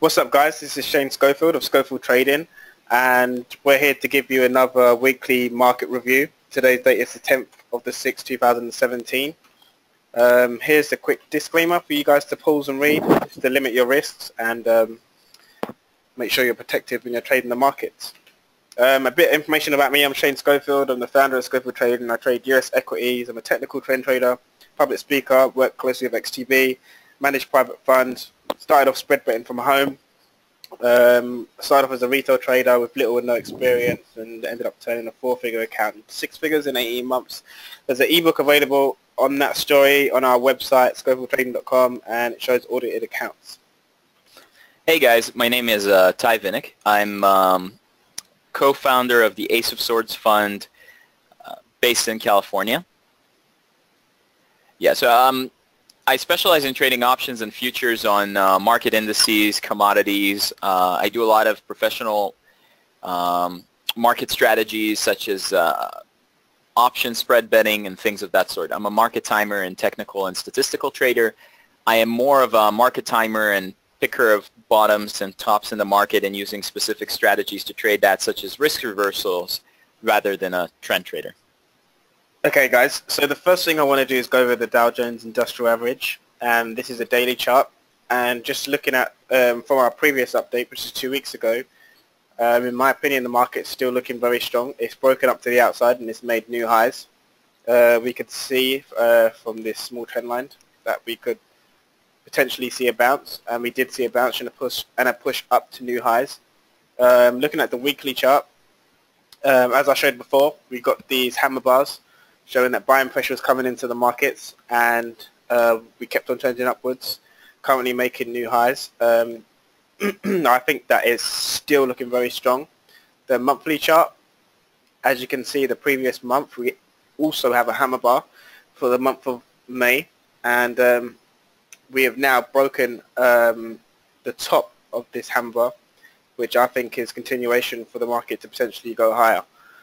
What's up, guys? This is Shane Schofield of Schofield Trading, and we're here to give you another weekly market review. Today's date is the 10th of the 6th, 2017. Here's a quick disclaimer for you guys to pause and read, just to limit your risks and make sure you're protected when you're trading the markets. A bit of information about me. I'm Shane Schofield. I'm the founder of Schofield Trading. I trade US equities. I'm a technical trend trader, public speaker, work closely with XTB, manage private funds. Started off spread betting from home. Started off as a retail trader with little or no experience and ended up turning a 4-figure account into 6 figures in 18 months. There's an ebook available on that story on our website, scofieldtrading.com, and it shows audited accounts. Hey guys, my name is Ty Vinnick. I'm co-founder of the Ace of Swords Fund based in California. Yeah, so I specialize in trading options and futures on market indices, commodities. I do a lot of professional market strategies such as option spread betting and things of that sort. I'm a market timer and technical and statistical trader. I am more of a market timer and picker of bottoms and tops in the market and using specific strategies to trade that, such as risk reversals, rather than a trend trader. Okay guys, so the first thing I want to do is go over the Dow Jones Industrial Average, and this is a daily chart, and just looking at from our previous update, which is 2 weeks ago, in my opinion the market's still looking very strong. It's broken up to the outside and it's made new highs. We could see from this small trend line that we could potentially see a bounce, and we did see a bounce and a push up to new highs. Looking at the weekly chart, as I showed before, we got these hammer bars showing that buying pressure was coming into the markets, and we kept on trending upwards, currently making new highs. I think that is still looking very strong. The monthly chart, as you can see, the previous month we also have a hammer bar for the month of May, and we have now broken the top of this hammer bar, which I think is continuation for the market to potentially go higher.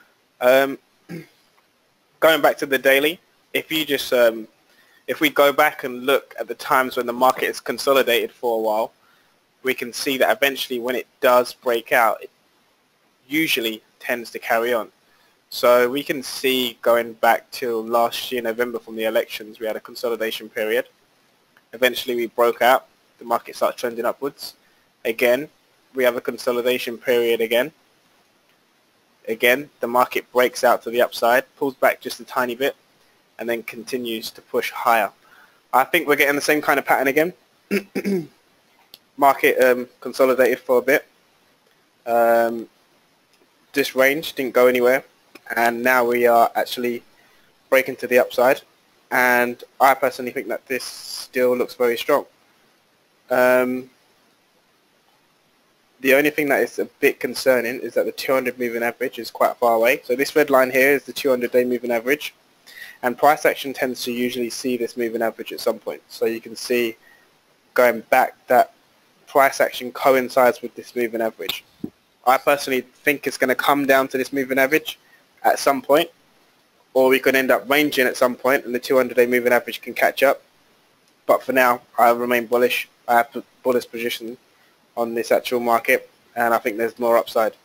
Going back to the daily, if you just if we go back and look at the times when the market is consolidated for a while, we can see that eventually when it does break out, it usually tends to carry on. So we can see going back till last year November from the elections, we had a consolidation period. Eventually we broke out, the market started trending upwards. Again, we have a consolidation period again. Again, the market breaks out to the upside, pulls back just a tiny bit, and then continues to push higher. I think we're getting the same kind of pattern again. Market consolidated for a bit. This range didn't go anywhere, and now we are actually breaking to the upside. And I personally think that this still looks very strong. The only thing that is a bit concerning is that the 200 moving average is quite far away. So this red line here is the 200-day moving average, and price action tends to usually see this moving average at some point. So you can see going back that price action coincides with this moving average. I personally think it's going to come down to this moving average at some point, or we could end up ranging at some point and the 200-day moving average can catch up. But for now, I remain bullish. I have a bullish position on this actual market, and I think there's more upside.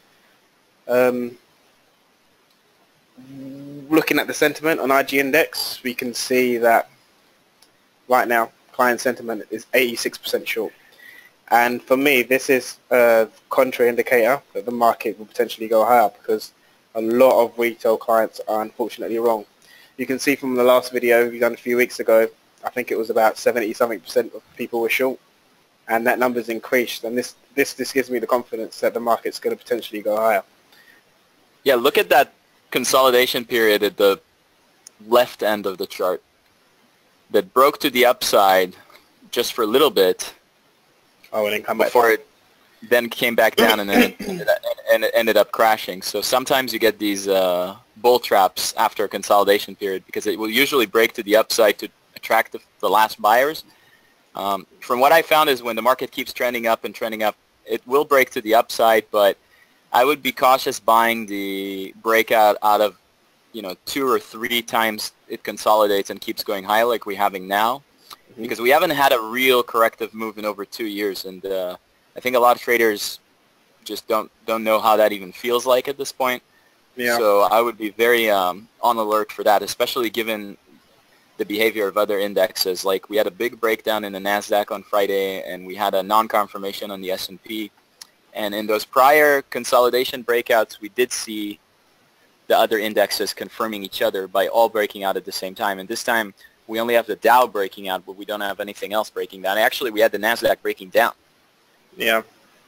Looking at the sentiment on IG Index, we can see that right now client sentiment is 86% short. And for me, this is a contrary indicator that the market will potentially go higher, because a lot of retail clients are unfortunately wrong. You can see from the last video we done a few weeks ago, I think it was about 70-something% of people were short, and that number's increased, and this gives me the confidence that the market's going to potentially go higher. Yeah, look at that consolidation period at the left end of the chart that broke to the upside just for a little bit. Oh, and then come back before it then came back down, and then it ended up crashing. So sometimes you get these bull traps after a consolidation period, because it will usually break to the upside to attract the last buyers. From what I found is when the market keeps trending up and trending up, it will break to the upside, but I would be cautious buying the breakout out of, 2 or 3 times it consolidates and keeps going high like we're having now, because we haven't had a real corrective move in over 2 years, and I think a lot of traders just don't know how that even feels like at this point. Yeah. So I would be very on alert for that, especially given the behavior of other indexes. Like we had a big breakdown in the NASDAQ on Friday, and we had a non-confirmation on the S&P. And in those prior consolidation breakouts, we did see the other indexes confirming each other by all breaking out at the same time. And this time, we only have the Dow breaking out, but we don't have anything else breaking down. Actually, we had the NASDAQ breaking down. Yeah.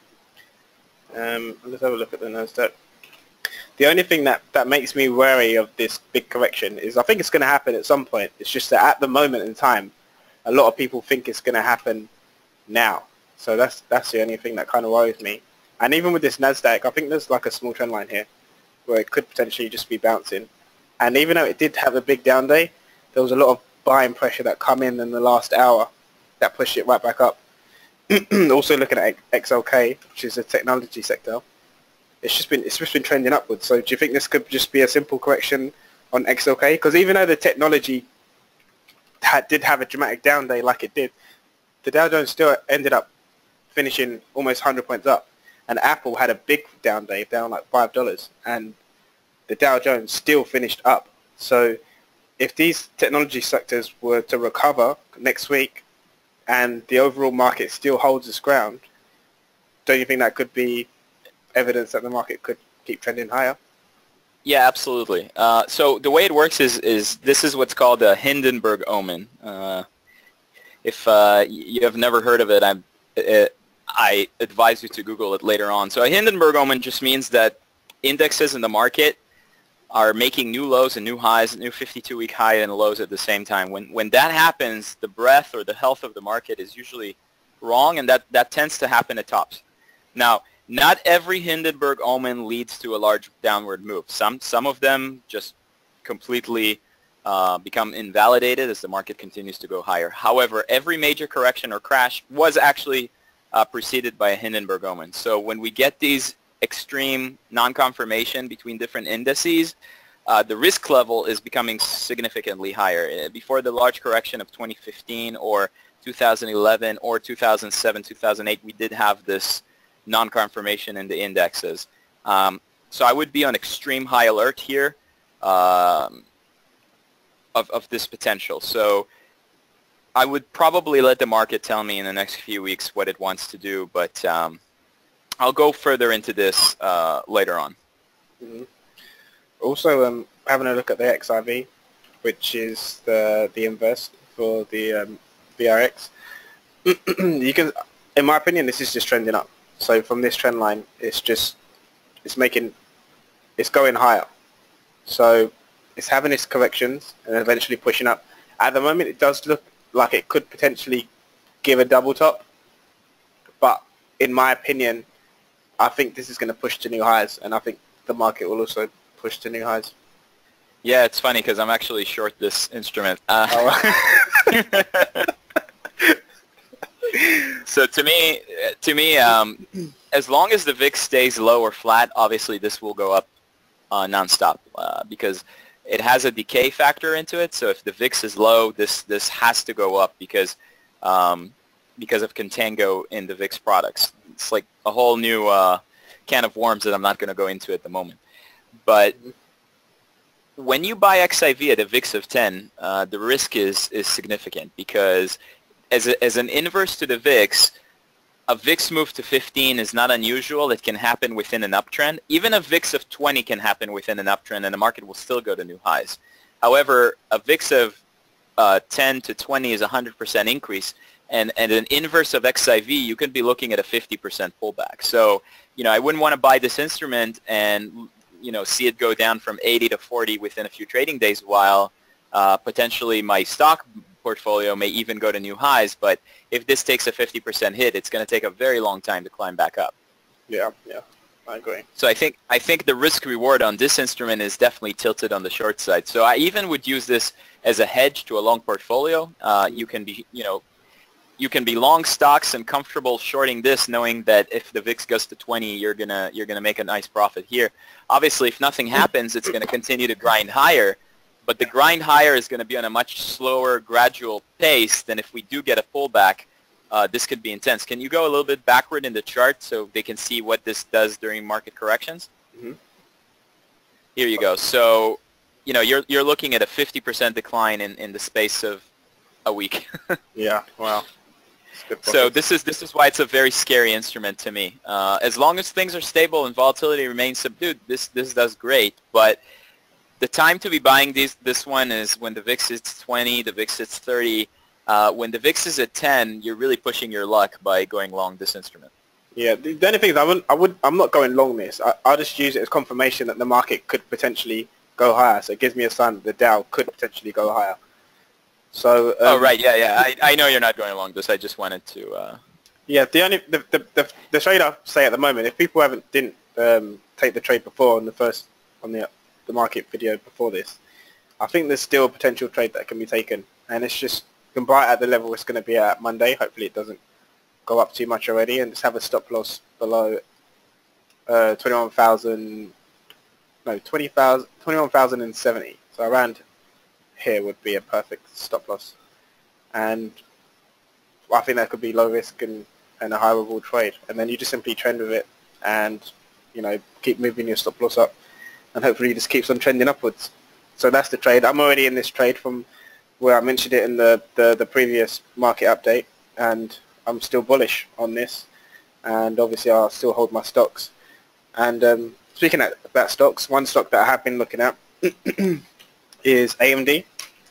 Let's have a look at the NASDAQ. The only thing that makes me wary of this big correction is I think it's going to happen at some point. It's just that at the moment in time, a lot of people think it's going to happen now. So that's the only thing that kind of worries me. And even with this NASDAQ, I think there's like a small trend line here where it could potentially just be bouncing. And even though it did have a big down day, there was a lot of buying pressure that come in the last hour that pushed it right back up. Also looking at XLK, which is a technology sector, it's just been trending upwards. So do you think this could just be a simple correction on XLK? Because even though the technology did have a dramatic down day like it did, the Dow Jones still ended up finishing almost 100 points up. And Apple had a big down day, down like $5, and the Dow Jones still finished up. So if these technology sectors were to recover next week and the overall market still holds its ground, don't you think that could be evidence that the market could keep trending higher? Yeah, absolutely. So the way it works is this is what's called a Hindenburg omen. If you have never heard of it, I advise you to Google it later on. So a Hindenburg omen just means that indexes in the market are making new lows and new highs, new 52-week high and lows at the same time. When that happens, the breadth or the health of the market is usually wrong, and that tends to happen at tops. Now, not every Hindenburg omen leads to a large downward move. Some of them just completely become invalidated as the market continues to go higher. However, every major correction or crash was actually preceded by a Hindenburg omen. So when we get these extreme non-confirmation between different indices, the risk level is becoming significantly higher. Before the large correction of 2015 or 2011 or 2007, 2008, we did have this non-confirmation in the indexes. So I would be on extreme high alert here of this potential. So I would probably let the market tell me in the next few weeks what it wants to do, but I'll go further into this later on. Mm-hmm. Also, having a look at the XIV, which is the invest for the VRX. You can, in my opinion, this is just trending up. So from this trend line, it's going higher. So it's having its corrections and eventually pushing up. At the moment, it does look like it could potentially give a double top, but in my opinion, I think this is going to push to new highs, and I think the market will also push to new highs. Yeah, it's funny because I'm actually short this instrument. So to me, as long as the VIX stays low or flat, obviously this will go up nonstop because it has a decay factor into it. So if the VIX is low, this has to go up because of contango in the VIX products. It's like a whole new can of worms that I'm not going to go into at the moment. But when you buy XIV at a VIX of 10, the risk is significant because as an inverse to the VIX, a VIX move to 15 is not unusual. It can happen within an uptrend. Even a VIX of 20 can happen within an uptrend, and the market will still go to new highs. However, a VIX of 10 to 20 is a 100% increase, and an inverse of XIV, you could be looking at a 50% pullback. So, I wouldn't want to buy this instrument and, see it go down from 80 to 40 within a few trading days, while potentially my stock portfolio may even go to new highs. But if this takes a 50% hit, it's going to take a very long time to climb back up. Yeah, I agree. So I think the risk reward on this instrument is definitely tilted on the short side. So I even would use this as a hedge to a long portfolio. You can be long stocks and comfortable shorting this, knowing that if the VIX goes to 20, you're gonna make a nice profit here. Obviously, if nothing happens, it's going to continue to grind higher. But the grind higher is going to be on a much slower, gradual pace than if we do get a pullback this could be intense. Can you go a little bit backward in the chart so they can see what this does during market corrections? Mm-hmm. Here you go. So, you know, you're looking at a 50% decline in the space of a week. Yeah, wow. So this is why it's a very scary instrument to me. As long as things are stable and volatility remains subdued, this does great. But the time to be buying this one is when the VIX hits 20, the VIX hits 30. When the VIX is at 10, you're really pushing your luck by going long this instrument. Yeah, the only thing is I'm not going long this. I'll just use it as confirmation that the market could potentially go higher. So it gives me a sign that the Dow could potentially go higher. So oh right, yeah. I know you're not going along this. I just wanted to. Yeah, the trade I say at the moment, if people didn't take the trade before on the market video before this, I think there's still a potential trade that can be taken, and it's just you can buy it at the level it's going to be at Monday. Hopefully it doesn't go up too much already, and just have a stop loss below 21,070. So around here would be a perfect stop loss, and I think that could be low risk and a high reward trade. And then you just simply trend with it, and keep moving your stop loss up, and hopefully it just keeps on trending upwards. So that's the trade. I'm already in this trade from where I mentioned it in the previous market update, and I'm still bullish on this, and obviously I'll still hold my stocks. And speaking about stocks, one stock that I have been looking at is AMD,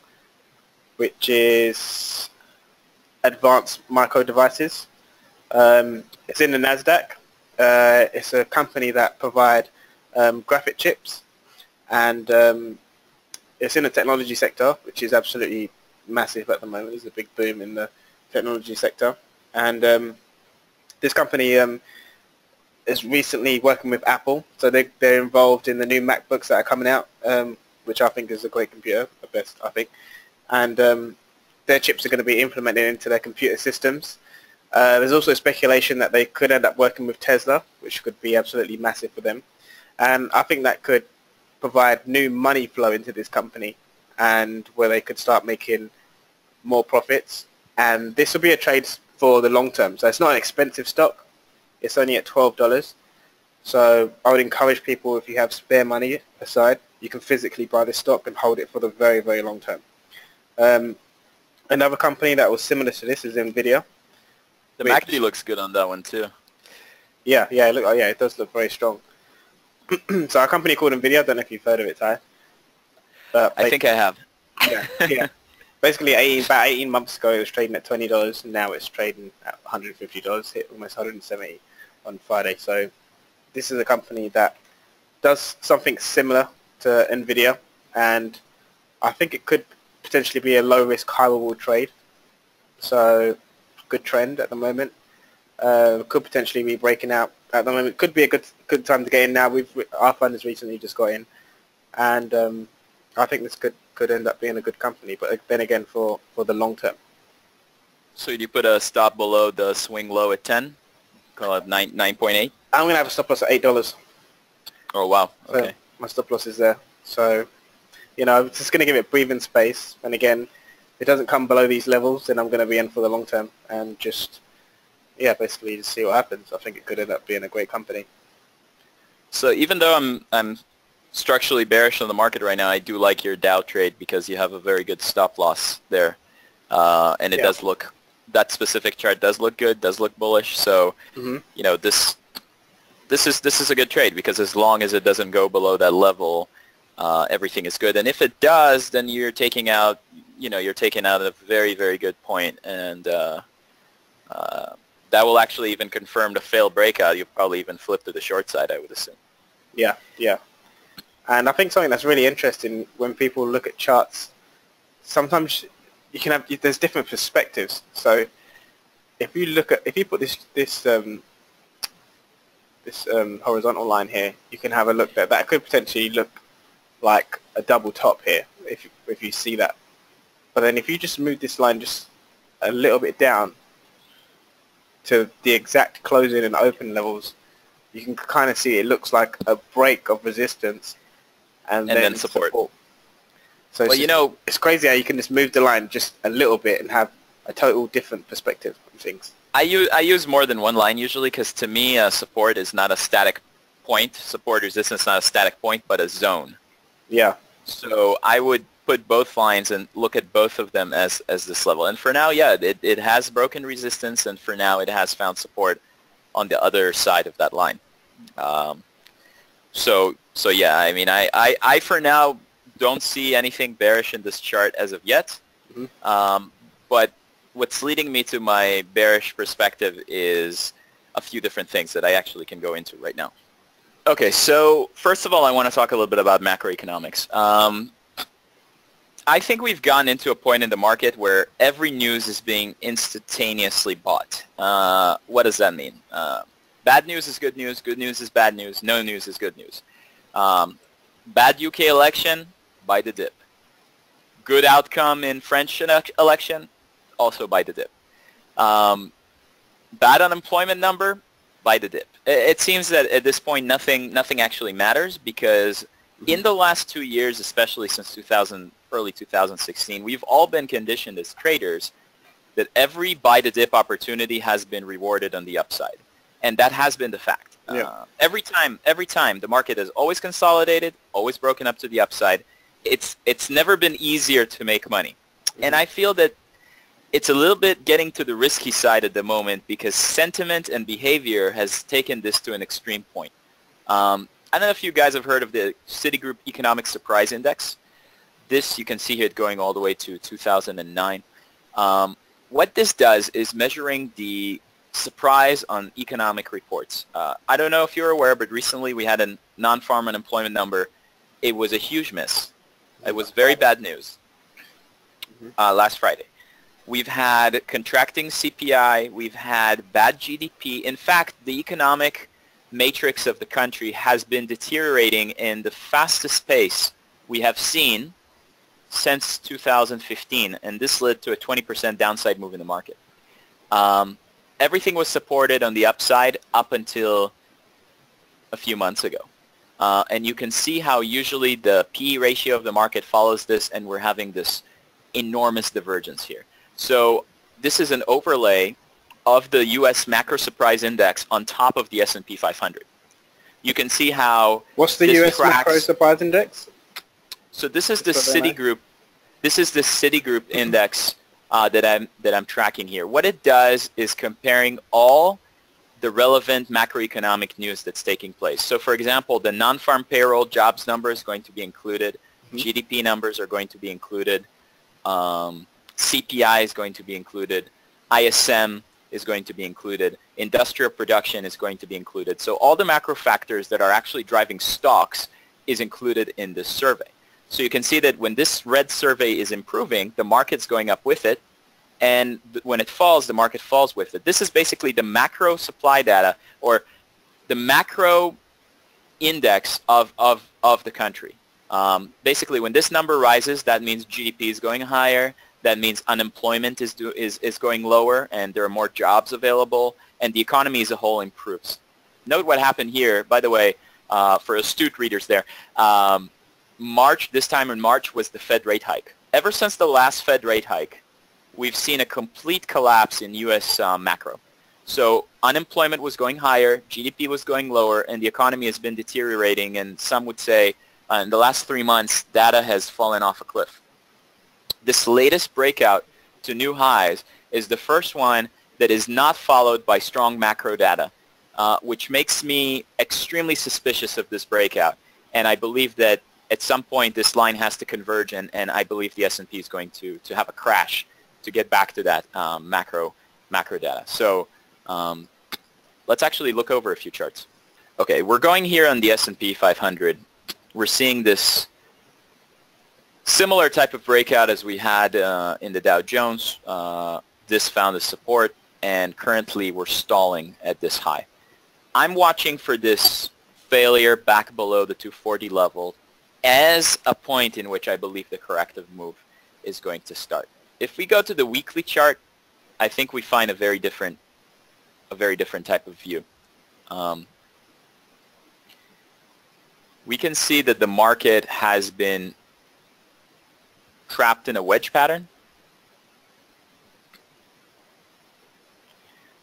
which is Advanced Micro Devices. It's in the NASDAQ. It's a company that provide graphic chips, and it's in the technology sector, which is absolutely massive at the moment. There's a big boom in the technology sector, and this company is recently working with Apple, so they're involved in the new MacBooks that are coming out, which I think is a great computer, the best I think, and their chips are going to be implemented into their computer systems. There's also speculation that they could end up working with Tesla, which could be absolutely massive for them, and I think that could provide new money flow into this company, and where they could start making more profits. And this will be a trade for the long term, so it's not an expensive stock. It's only at $12. So I would encourage people, if you have spare money aside, you can physically buy this stock and hold it for the very, very long term. Another company that was similar to this is NVIDIA. The MACD looks good on that one too. Yeah, it does look very strong. So a company called NVIDIA, I don't know if you've heard of it, Ty. I think I have. Yeah. Basically, about 18 months ago, it was trading at $20. Now it's trading at $150. Hit almost 170 on Friday. So this is a company that does something similar to NVIDIA, and I think it could potentially be a low-risk, high-reward trade. So good trend at the moment. Could potentially be breaking out at the moment. Could be a good time to get in now. Our fund has recently just got in, and I think this could end up being a good company, but then again for the long term. So you put a stop below the swing low at 10? Call it 9.8? I'm going to have a stop loss at $8. Oh, wow. Okay. So my stop loss is there. So, I'm just going to give it breathing space. And again, if it doesn't come below these levels, then I'm going to be in for the long term and just, basically just see what happens. I think it could end up being a great company. So even though I'm structurally bearish on the market right now, I do like your Dow trade because you have a very good stop loss there, and it does look, that specific chart does look good, does look bullish. So this is a good trade because as long as it doesn't go below that level, everything is good. And if it does, then you're taking out a very, very good point, and that will actually even confirm the failed breakout. You'll probably even flip to the short side, I would assume. Yeah. And I think something that's really interesting when people look at charts, sometimes there's different perspectives. So if you put this horizontal line here, you can have a look there. That could potentially look like a double top here if you see that. But then if you just move this line just a little bit down to the exact closing and open levels, you can kind of see it looks like a break of resistance and then support. So it's crazy how you can just move the line just a little bit and have a total different perspective on things. I use more than one line usually because to me support is not a static point. Support resistance is not a static point but a zone. Yeah. So I would put both lines and look at both of them as this level. And for now, yeah, it has broken resistance, and for now it has found support on the other side of that line. So yeah, I mean, I for now don't see anything bearish in this chart as of yet. Mm-hmm. But what's leading me to my bearish perspective is a few different things that I actually can go into right now. Okay, so first of all, I want to talk a little bit about macroeconomics. I think we've gone into a point in the market where every news is being instantaneously bought. What does that mean? Bad news is good news is bad news, no news is good news. Bad UK election, buy the dip. Good outcome in French election, also buy the dip. Bad unemployment number, buy the dip. It seems that at this point nothing actually matters because in the last 2 years, especially since early 2016, we've all been conditioned as traders that every buy the dip opportunity has been rewarded on the upside. And that has been the fact. Yeah. Every time the market has always consolidated, always broken up to the upside. It's never been easier to make money. Mm-hmm. And I feel that it's a little bit getting to the risky side at the moment because sentiment and behavior has taken this to an extreme point. I don't know if you guys have heard of the Citigroup Economic Surprise Index. This, you can see here, going all the way to 2009. What this does is measuring the surprise on economic reports. I don't know if you're aware, but recently we had a non-farm unemployment number. It was a huge miss. It was very bad news last Friday. We've had contracting CPI. We've had bad GDP. In fact, the economic matrix of the country has been deteriorating in the fastest pace we have seen since 2015, and this led to a 20% downside move in the market. Everything was supported on the upside up until a few months ago. And you can see how usually the PE ratio of the market follows this, and we're having this enormous divergence here. So this is an overlay of the U.S. Macro Surprise Index on top of the S&P 500. You can see how what's the U.S. Macro Surprise Index? So this is the Citigroup. This is the Citigroup index that I'm tracking here. What it does is comparing all the relevant macroeconomic news that's taking place. So, for example, the non-farm payroll jobs number is going to be included. GDP numbers are going to be included. CPI is going to be included. ISM is going to be included. Industrial production is going to be included. So all the macro factors that are actually driving stocks is included in this survey. So you can see that when this red survey is improving, the market's going up with it. And when it falls, the market falls with it. This is basically the macro supply data, or the macro index of the country. Basically, when this number rises, that means GDP is going higher. That means unemployment is going lower, and there are more jobs available, and the economy as a whole improves. Note what happened here, by the way, for astute readers there. This time in March was the Fed rate hike. Ever since the last Fed rate hike, we've seen a complete collapse in U.S. macro. So unemployment was going higher, GDP was going lower, and the economy has been deteriorating, and some would say in the last 3 months, data has fallen off a cliff. This latest breakout to new highs is the first one that is not followed by strong macro data, which makes me extremely suspicious of this breakout. And I believe that at some point this line has to converge, and I believe the S&P is going to have a crash to get back to that macro data. So let's actually look over a few charts. Okay, we're going here on the S&P 500. We're seeing this similar type of breakout as we had in the Dow Jones. This found a support, and currently we're stalling at this high. I'm watching for this failure back below the 240 level as a point in which I believe the corrective move is going to start. If we go to the weekly chart, I think we find a very different type of view. We can see that the market has been trapped in a wedge pattern.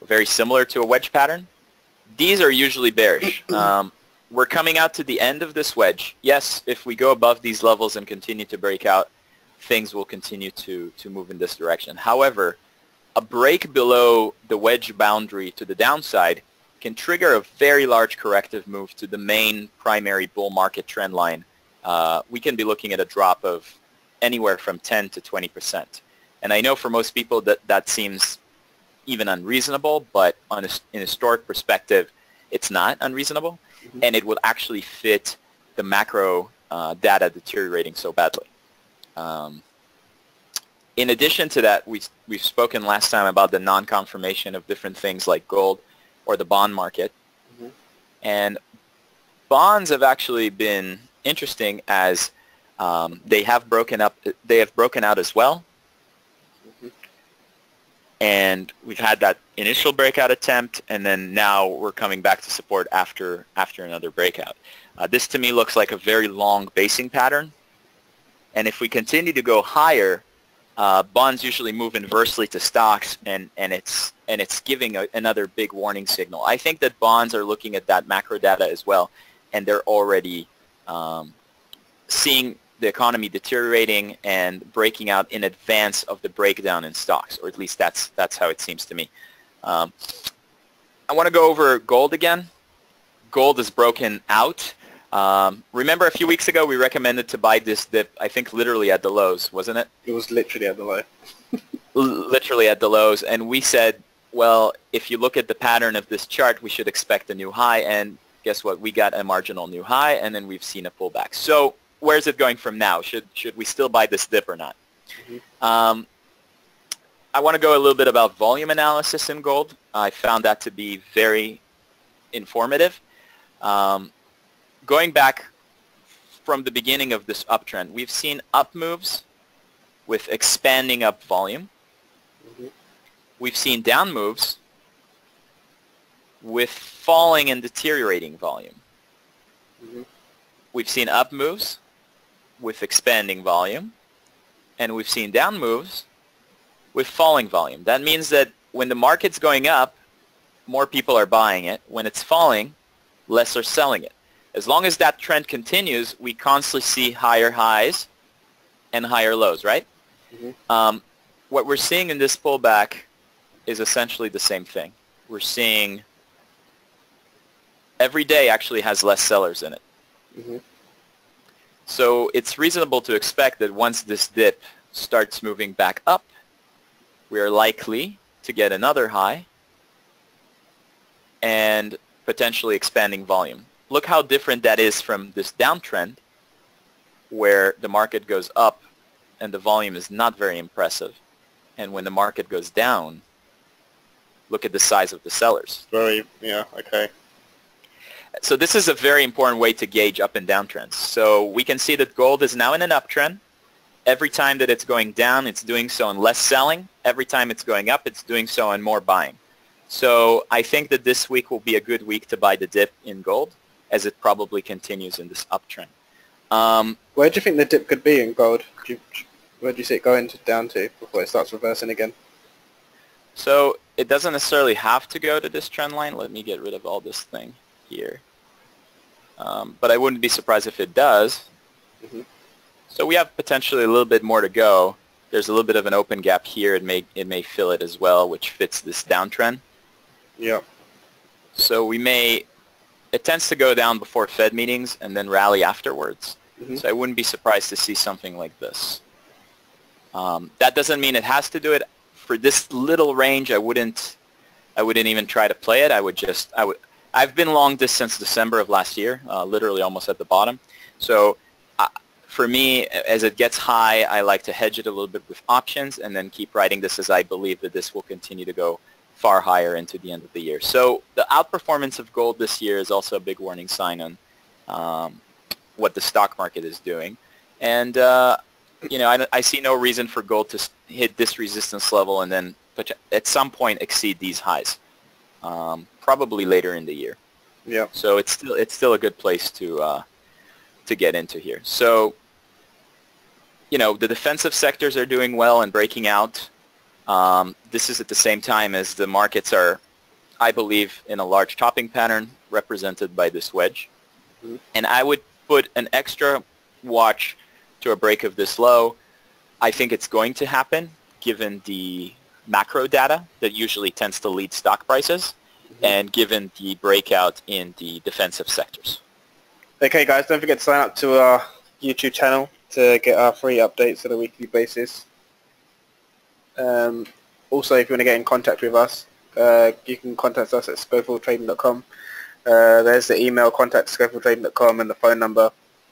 very similar to a wedge pattern. These are usually bearish. We're coming out to the end of this wedge. Yes, if we go above these levels and continue to break out, things will continue to move in this direction. However, a break below the wedge boundary to the downside can trigger a very large corrective move to the main primary bull market trend line. We can be looking at a drop of anywhere from 10 to 20%. And I know for most people that seems even unreasonable, but in historic perspective, it's not unreasonable, and it will actually fit the macro data deteriorating so badly. In addition to that, we've spoken last time about the non-confirmation of different things like gold or the bond market. And bonds have actually been interesting as they have broken out as well. And we've had that initial breakout attempt, and then now we're coming back to support after another breakout. This to me looks like a very long basing pattern. And if we continue to go higher, bonds usually move inversely to stocks, and it's giving another big warning signal. I think that bonds are looking at that macro data as well, and they're already seeing the economy deteriorating and breaking out in advance of the breakdown in stocks, or at least that's how it seems to me. I want to go over gold again. Gold is broken out. Remember a few weeks ago we recommended to buy this dip, I think literally at the lows, wasn't it? It was literally at the low. Literally at the lows, and we said, well, if you look at the pattern of this chart, we should expect a new high, and guess what? We got a marginal new high, and then we've seen a pullback. So where's it going from now? Should we still buy this dip or not? I want to go a little bit about volume analysis in gold. I found that to be very informative. Going back from the beginning of this uptrend, we've seen up moves with expanding up volume. We've seen down moves with falling and deteriorating volume. We've seen up moves with expanding volume, and we've seen down moves with falling volume. That means that when the market's going up, more people are buying it. When it's falling, less are selling it. As long as that trend continues, we constantly see higher highs and higher lows, right? What we're seeing in this pullback is essentially the same thing. We're seeing every day actually has less sellers in it. So it's reasonable to expect that once this dip starts moving back up, we are likely to get another high and potentially expanding volume. Look how different that is from this downtrend where the market goes up and the volume is not very impressive. And when the market goes down, look at the size of the sellers. Okay. So this is a very important way to gauge up and down trends. So we can see that gold is now in an uptrend. Every time that it's going down, it's doing so in less selling. Every time it's going up, it's doing so in more buying. So I think that this week will be a good week to buy the dip in gold as it probably continues in this uptrend. Where do you think the dip could be in gold? Where do you see it going down to before it starts reversing again? So it doesn't necessarily have to go to this trend line. Let me get rid of all this thing here. But I wouldn't be surprised if it does. So we have potentially a little bit more to go. There's a little bit of an open gap here. It may fill it as well, which fits this downtrend. So it tends to go down before Fed meetings and then rally afterwards. So I wouldn't be surprised to see something like this. That doesn't mean it has to do it. For this little range, I wouldn't even try to play it. I've been long this since December of last year, literally almost at the bottom. So for me, as it gets high, I like to hedge it a little bit with options and then keep riding this as I believe that this will continue to go far higher into the end of the year. So the outperformance of gold this year is also a big warning sign on what the stock market is doing. And I see no reason for gold to hit this resistance level and then at some point exceed these highs, probably later in the year. So it's still a good place to get into here. So the defensive sectors are doing well and breaking out. This is at the same time as the markets are I believe, in a large topping pattern represented by this wedge. Mm-hmm. And I would put an extra watch to a break of this low. I think it's going to happen given the macro data that usually tends to lead stock prices, and given the breakout in the defensive sectors. Okay, guys, don't forget to sign up to our YouTube channel to get our free updates on a weekly basis. Also, if you want to get in contact with us, you can contact us at scofieldtrading.com. There's the email, contact@scofieldtrading.com, and the phone number.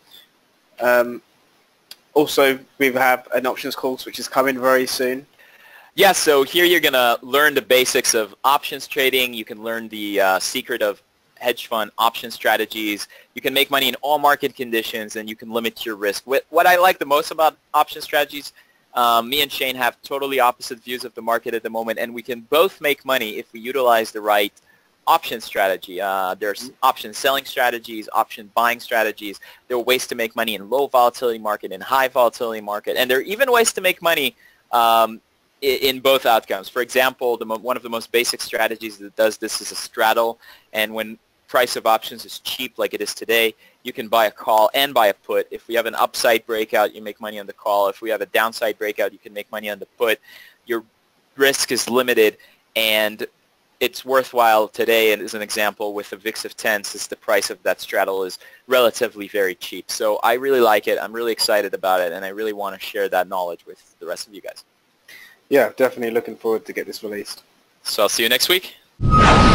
Also, we have an options course which is coming very soon. Yeah, so here you're going to learn the basics of options trading. You can learn the secret of hedge fund option strategies. You can make money in all market conditions, and you can limit your risk. What I like the most about option strategies, me and Shane have totally opposite views of the market at the moment, and we can both make money if we utilize the right option strategy. There's option selling strategies, option buying strategies. There are ways to make money in low volatility market, in high volatility market, and there are even ways to make money in both outcomes. For example, one of the most basic strategies that does this is a straddle, and when price of options is cheap like it is today, you can buy a call and buy a put. If we have an upside breakout, you make money on the call. If we have a downside breakout, you can make money on the put. Your risk is limited, and it's worthwhile today, and as an example, with the VIX of 10, since the price of that straddle is relatively very cheap. So I really like it. I'm really excited about it, and I really want to share that knowledge with the rest of you guys. Yeah, definitely looking forward to get this released. So I'll see you next week.